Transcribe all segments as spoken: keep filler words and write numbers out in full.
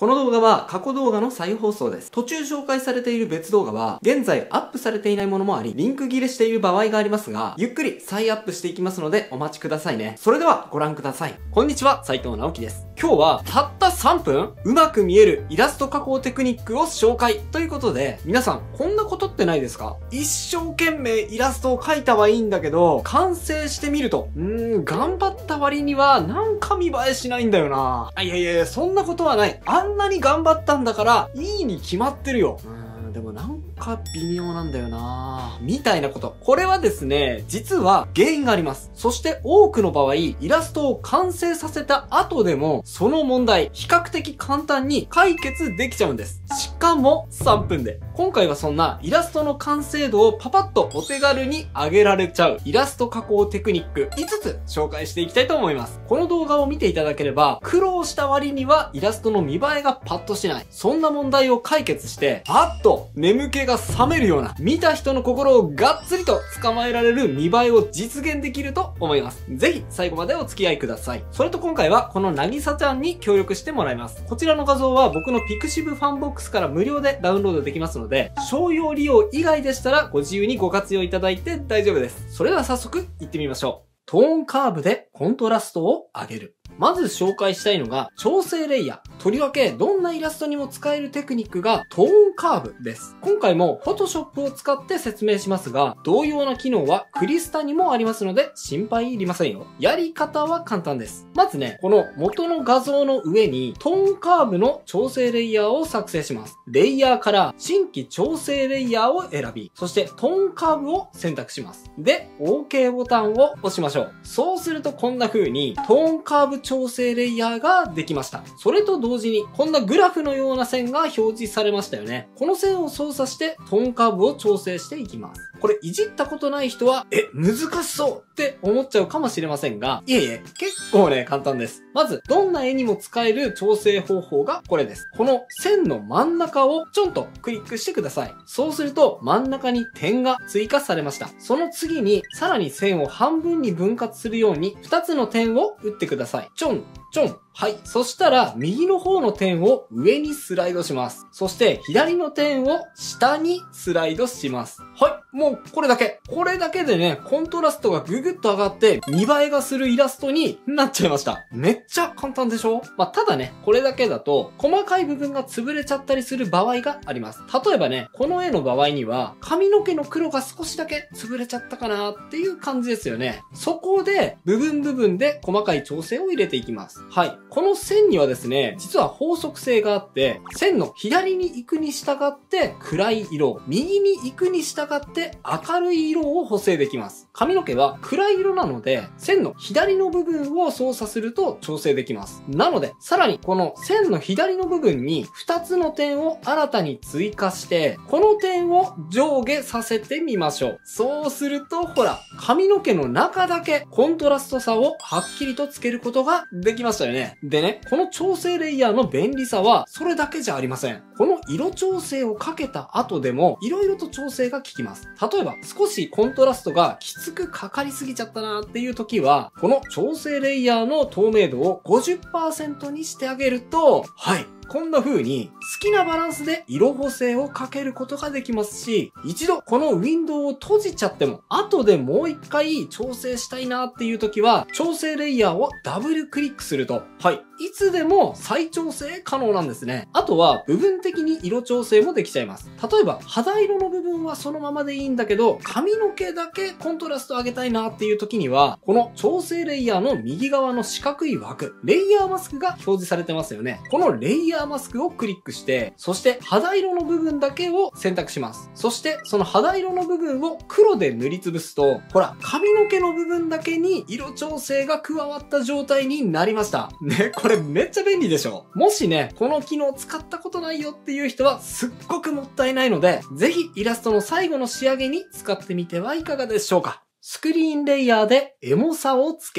この動画は過去動画の再放送です。途中紹介されている別動画は、現在アップされていないものもあり、リンク切れしている場合がありますが、ゆっくり再アップしていきますので、お待ちくださいね。それではご覧ください。こんにちは、斉藤直樹です。今日は、たったさんぷんうまく見えるイラスト加工テクニックを紹介ということで、皆さん、こんなことってないですか？一生懸命イラストを描いたはいいんだけど、完成してみると、うーん、頑張った割には、なんか見栄えしないんだよな。あ、いやいやいや、そんなことはない。あんなに頑張ったんだから、いいに決まってるよ。うーん、でもなんか微妙なんだよな。みたいなこと。これはですね、実は原因があります。そして多くの場合、イラストを完成させた後でも、その問題、比較的簡単に解決できちゃうんです。しかもさんぷんで。今回はそんなイラストの完成度をパパッとお手軽に上げられちゃうイラスト加工テクニックいつつ紹介していきたいと思います。この動画を見ていただければ、苦労した割にはイラストの見栄えがパッとしない。そんな問題を解決して、パッと眠気が覚めるような、見た人の心をがっつりと捕まえられる見栄えを実現できると思います。ぜひ最後までお付き合いください。それと今回はこのなぎさちゃんに協力してもらいます。こちらの画像は僕のピクシブファンボックスから無料でダウンロードできますので、商用利用以外でしたらご自由にご活用いただいて大丈夫です。それでは早速行ってみましょう。トーンカーブでコントラストを上げる。まず紹介したいのが調整レイヤー。とりわけどんなイラストにも使えるテクニックがトーンカーブです。今回も Photoshop を使って説明しますが、同様な機能はクリスタにもありますので心配いりませんよ。やり方は簡単です。まずね、この元の画像の上にトーンカーブの調整レイヤーを作成します。レイヤーから新規調整レイヤーを選び、そしてトーンカーブを選択します。で、OK ボタンを押しましょう。そうするとこんな風にトーンカーブ調整レイヤーができました。それと同時にこんなグラフのような線が表示されましたよね。この線を操作してトーンカーブを調整していきます。これいじったことない人は、え、難しそうって思っちゃうかもしれませんが、いえいえ、結構ね、簡単です。まず、どんな絵にも使える調整方法がこれです。この線の真ん中をちょんとクリックしてください。そうすると真ん中に点が追加されました。その次に、さらに線を半分に分割するようにふたつの点を打ってください。ちょん、ちょん。はい。そしたら、右の方の点を上にスライドします。そして、左の点を下にスライドします。はい。もう、これだけ。これだけでね、コントラストがぐぐっと上がって、見栄えがするイラストになっちゃいました。めっちゃ簡単でしょ？まあ、ただね、これだけだと、細かい部分が潰れちゃったりする場合があります。例えばね、この絵の場合には、髪の毛の黒が少しだけ潰れちゃったかなっていう感じですよね。そこで、部分部分で細かい調整を入れていきます。はい。この線にはですね、実は法則性があって、線の左に行くに従って暗い色、右に行くに従って明るい色を補正できます。髪の毛は暗い色なので、線の左の部分を操作すると調整できます。なので、さらにこの線の左の部分にふたつの点を新たに追加して、この点を上下させてみましょう。そうすると、ほら、髪の毛の中だけコントラスト差をはっきりとつけることができましたよね。でね、この調整レイヤーの便利さはそれだけじゃありません。この色調整をかけた後でも色々と調整が効きます。例えば少しコントラストがきつくかかりすぎちゃったなっていう時は、この調整レイヤーの透明度を ごじゅっパーセント にしてあげると、はい。こんな風に好きなバランスで色補正をかけることができますし、一度このウィンドウを閉じちゃっても、後でもう一回調整したいなっていう時は、調整レイヤーをダブルクリックすると、はい。いつでも再調整可能なんですね。あとは部分的に色調整もできちゃいます。例えば肌色の部分はそのままでいいんだけど、髪の毛だけコントラスト上げたいなっていう時には、この調整レイヤーの右側の四角い枠、レイヤーマスクが表示されてますよね。このレイヤーマスクをクリックして、そして肌色の部分だけを選択します。そしてその肌色の部分を黒で塗りつぶすと、ほら、髪の毛の部分だけに色調整が加わった状態になりました。ね、これめっちゃ便利でしょ？もしね、この機能使ったことないよっていう人はすっごくもったいないので、ぜひイラストの最後の仕上げに使ってみてはいかがでしょうか？スクリーンレイヤーでエモさをつける。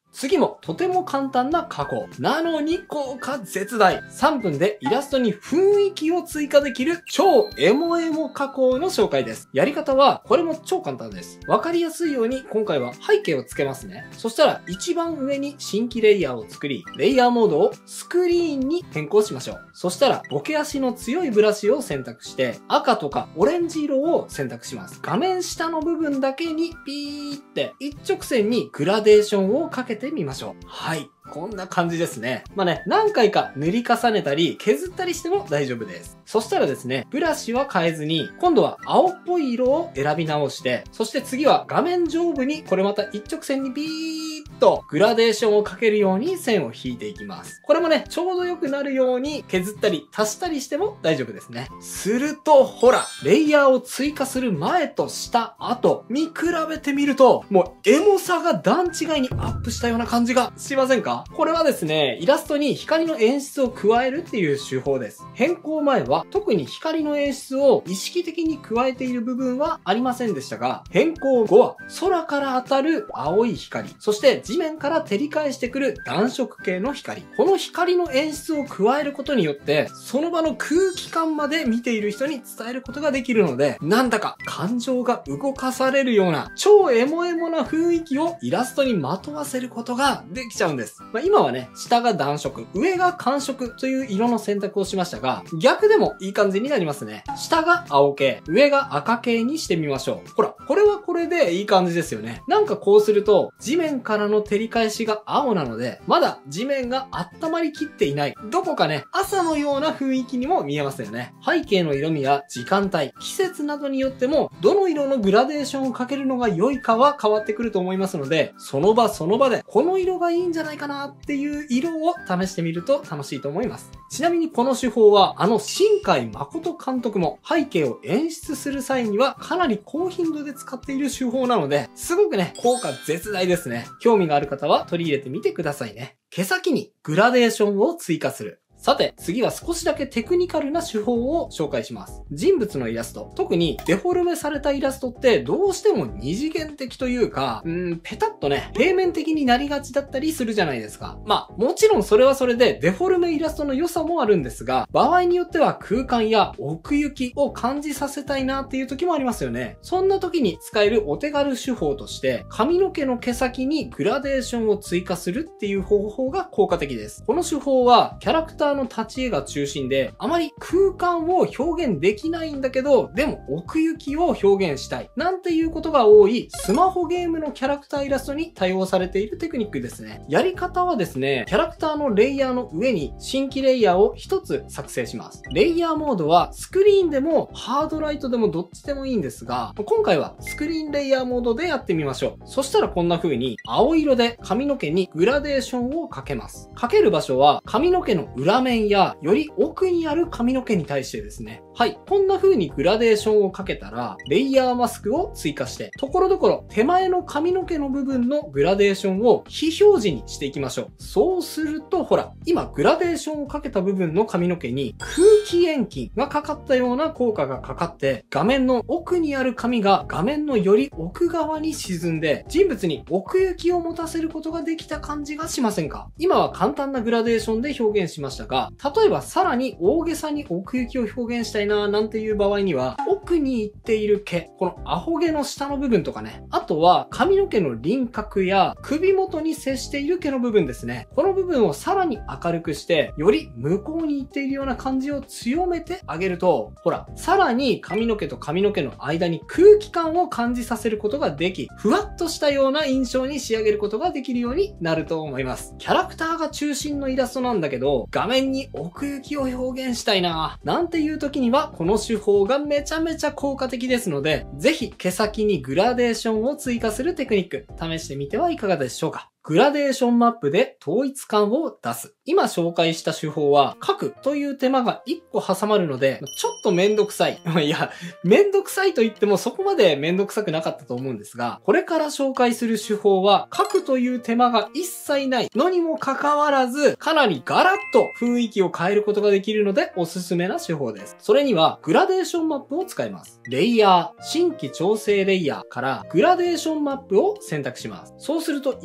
次もとても簡単な加工。なのに効果絶大。さんぷんでイラストに雰囲気を追加できる超エモエモ加工の紹介です。やり方はこれも超簡単です。わかりやすいように今回は背景をつけますね。そしたら一番上に新規レイヤーを作り、レイヤーモードをスクリーンに変更しましょう。そしたらボケ足の強いブラシを選択して赤とかオレンジ色を選択します。画面下の部分だけにピーって一直線にグラデーションをかけてみましょう。はい。こんな感じですね。まあね、何回か塗り重ねたり削ったりしても大丈夫です。そしたらですね、ブラシは変えずに、今度は青っぽい色を選び直して、そして次は画面上部にこれまた一直線にビーッとグラデーションをかけるように線を引いていきます。これもね、ちょうど良くなるように削ったり足したりしても大丈夫ですね。すると、ほら、レイヤーを追加する前と下、後、見比べてみると、もうエモさが段違いにアップしたような感じがしませんか？これはですね、イラストに光の演出を加えるっていう手法です。変更前は特に光の演出を意識的に加えている部分はありませんでしたが、変更後は空から当たる青い光、そして地面から照り返してくる暖色系の光。この光の演出を加えることによって、その場の空気感まで見ている人に伝えることができるので、なんだか感情が動かされるような超エモエモな雰囲気をイラストにまとわせることができちゃうんです。まあ、今はね、下が暖色、上が寒色という色の選択をしましたが、逆でもいい感じになりますね。下が青系、上が赤系にしてみましょう。ほら、これはこれでいい感じですよね。なんかこうすると、地面からの照り返しが青なので、まだ地面が温まりきっていない。どこかね、朝のような雰囲気にも見えますよね。背景の色味や時間帯、季節などによっても、どの色のグラデーションをかけるのが良いかは変わってくると思いますので、その場その場で、この色がいいんじゃないかなっていう色を試してみると楽しいと思います。ちなみにこの手法は、あの新海誠監督も背景を演出する際にはかなり高頻度で使っている手法なので、すごくね、効果絶大ですね。興味がある方は取り入れてみてくださいね。毛先にグラデーションを追加する。さて、次は少しだけテクニカルな手法を紹介します。人物のイラスト、特にデフォルメされたイラストってどうしても二次元的というか、うーん、ペタッとね、平面的になりがちだったりするじゃないですか。まあ、もちろんそれはそれでデフォルメイラストの良さもあるんですが、場合によっては空間や奥行きを感じさせたいなっていう時もありますよね。そんな時に使えるお手軽手法として、髪の毛の毛先にグラデーションを追加するっていう方法が効果的です。この手法はキャラクターの立ち絵が中心で、あまり空間を表現できないんだけど、でも奥行きを表現したい。なんていうことが多いスマホゲームのキャラクターイラストに対応されているテクニックですね。やり方はですね、キャラクターのレイヤーの上に新規レイヤーを一つ作成します。レイヤーモードはスクリーンでもハードライトでもどっちでもいいんですが、今回はスクリーンレイヤーモードでやってみましょう。そしたらこんな風に青色で髪の毛にグラデーションをかけます。かける場所は髪の毛の裏面やより奥にある髪の毛に対してですね。はい。こんな風にグラデーションをかけたら、レイヤーマスクを追加して、ところどころ手前の髪の毛の部分のグラデーションを非表示にしていきましょう。そうすると、ほら、今グラデーションをかけた部分の髪の毛に空気遠近がかかったような効果がかかって、画面の奥にある髪が画面のより奥側に沈んで、人物に奥行きを持たせることができた感じがしませんか？今は簡単なグラデーションで表現しましたが、例えばさらに大げさに奥行きを表現したいななんていう場合には、奥に行っている毛、このアホ毛の下の部分とかね、あとは髪の毛の輪郭や首元に接している毛の部分ですね。この部分をさらに明るくして、より向こうに行っているような感じを強めてあげると、ほら、さらに髪の毛と髪の毛の間に空気感を感じさせることができ、ふわっとしたような印象に仕上げることができるようになると思います。キャラクターが中心のイラストなんだけど、画面に奥行きを表現したいななんていう時にはこの手法がめちゃめちゃ効果的ですので、ぜひ毛先にグラデーションを追加するテクニック試してみてはいかがでしょうか。グラデーションマップで統一感を出す。今紹介した手法は、書くという手間がいっこ挟まるので、ちょっとめんどくさい。いや、めんどくさいと言ってもそこまでめんどくさくなかったと思うんですが、これから紹介する手法は、書くという手間が一切ないのにもかかわらず、かなりガラッと雰囲気を変えることができるので、おすすめな手法です。それには、グラデーションマップを使います。レイヤー、新規調整レイヤーから、グラデーションマップを選択します。そうすると、一番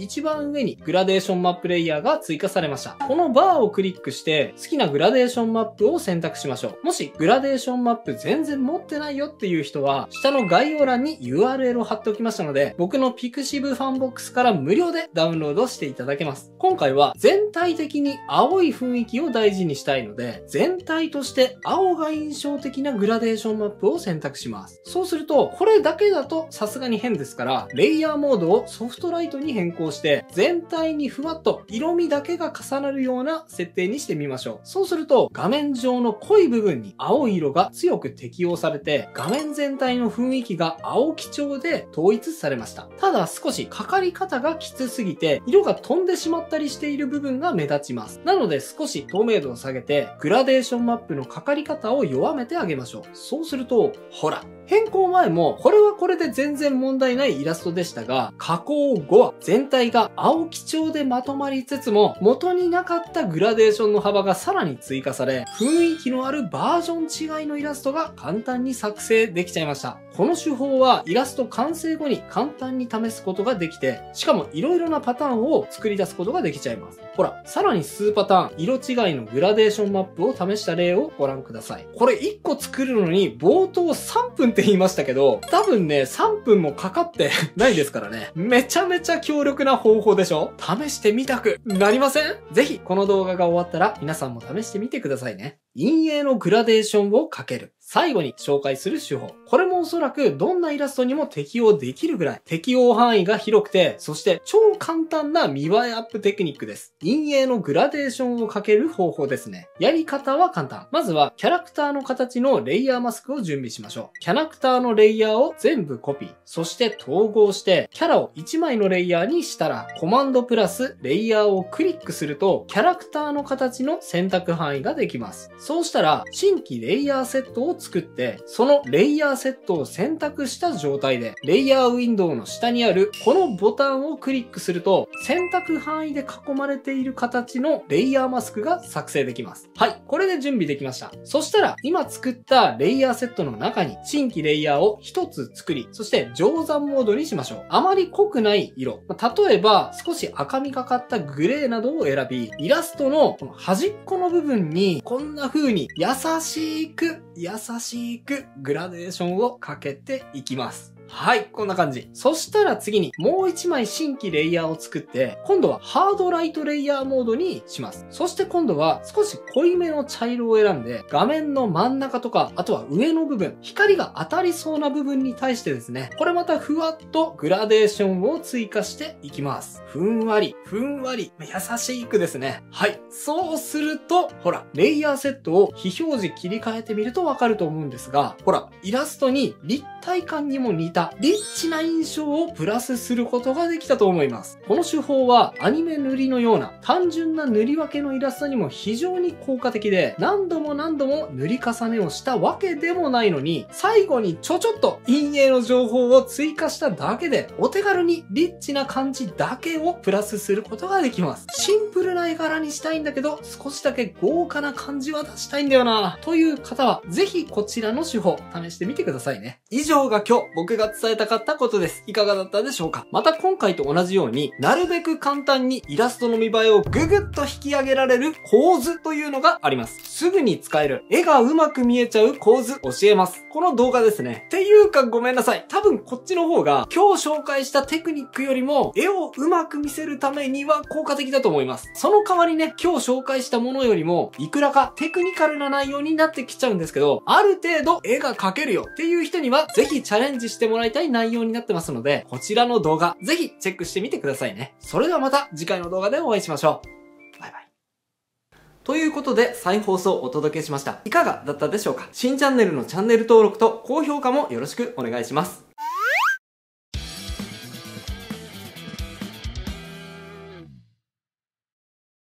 番上にグラデーションマップレイヤーが追加されました。このバーをクリックして好きなグラデーションマップを選択しましょう。もしグラデーションマップ全然持ってないよっていう人は下の概要欄に ユーアールエル を貼っておきましたので、僕のピクシブファンボックスから無料でダウンロードしていただけます。今回は全体的に青い雰囲気を大事にしたいので、全体として青が印象的なグラデーションマップを選択します。そうすると、これだけだとさすがに変ですから、レイヤーモードをソフトライトに変更して、全体にふわっと色味だけが重なるような設定にしてみましょう。そうすると、画面上の濃い部分に青い色が強く適用されて、画面全体の雰囲気が青基調で統一されました。ただ少しかかり方がきつすぎて、色が飛んでしまったりしている部分が目立ちます。なので少し透明度を下げて、グラデーションマップのかかり方を弱めてあげましょう。そうすると、ほら、変更前もこれはこれで全然問題ないイラストでしたが、加工後は全体が青基調でまとまりつつも、元になかったグラデーションの幅がさらに追加され、雰囲気のあるバージョン違いのイラストが簡単に作成できちゃいました。この手法はイラスト完成後に簡単に試すことができて、しかも色々なパターンを作り出すことができちゃいます。ほら、さらに数パターン、色違いのグラデーションマップを試した例をご覧ください。これいっこ作るのに冒頭さんぷんって言いましたけど、多分ね、さんぷんもかかってないですからね。めちゃめちゃ強力な方法でしょ？試してみたくなりません？ぜひ、この動画が終わったら皆さんも試してみてくださいね。陰影のグラデーションをかける。最後に紹介する手法。これもおそらくどんなイラストにも適用できるぐらい適用範囲が広くて、そして超簡単な見栄えアップテクニックです。陰影のグラデーションをかける方法ですね。やり方は簡単。まずはキャラクターの形のレイヤーマスクを準備しましょう。キャラクターのレイヤーを全部コピー。そして統合してキャラをいちまいのレイヤーにしたら、コマンドプラスレイヤーをクリックするとキャラクターの形の選択範囲ができます。そうしたら新規レイヤーセットを作って、そのレイヤーセットを選択した状態で、レイヤーウィンドウの下にあるこのボタンをクリックすると、選択範囲で囲まれている形のレイヤーマスクが作成できます。はい、これで準備できました。そしたら、今作ったレイヤーセットの中に新規レイヤーをひとつ作り、そして定山モードにしましょう。あまり濃くない色。例えば、少し赤みがかったグレーなどを選び、イラストのこの端っこの部分に、こんな風に優しく、優しくグラデーションをかけていきます。はい、こんな感じ。そしたら次にもう一枚新規レイヤーを作って、今度はハードライトレイヤーモードにします。そして今度は少し濃いめの茶色を選んで、画面の真ん中とか、あとは上の部分、光が当たりそうな部分に対してですね、これまたふわっとグラデーションを追加していきます。ふんわり、ふんわり、優しくですね。はい。そうすると、ほら、レイヤーセットを非表示切り替えてみるとわかると思うんですが、ほら、イラストに立体感にも似たリッチな印象をプラスすることができたと思います。この手法はアニメ塗りのような単純な塗り分けのイラストにも非常に効果的で、何度も何度も塗り重ねをしたわけでもないのに、最後にちょちょっと陰影の情報を追加しただけで、お手軽にリッチな感じだけをプラスすることができます。シンプルな絵柄にしたいんだけど、少しだけ豪華な感じは出したいんだよなという方は、ぜひこちらの手法試してみてくださいね。以上が今日僕が伝えたかったことです。いかがだったでしょうか？また今回と同じようになるべく簡単にイラストの見栄えをぐぐっと引き上げられる構図というのがあります。すぐに使える絵がうまく見えちゃう構図教えます。この動画ですね。っていうかごめんなさい。多分こっちの方が今日紹介したテクニックよりも絵をうまく見せるためには効果的だと思います。その代わりね、今日紹介したものよりもいくらかテクニカルな内容になってきちゃうんですけど、ある程度絵が描けるよっていう人にはぜひチャレンジしてもらいたい内容になってますので、こちらの動画ぜひチェックしてみてくださいね。それではまた次回の動画でお会いしましょう。バイバイ。ということで再放送をお届けしました。いかがだったでしょうか？新チャンネルのチャンネル登録と高評価もよろしくお願いします。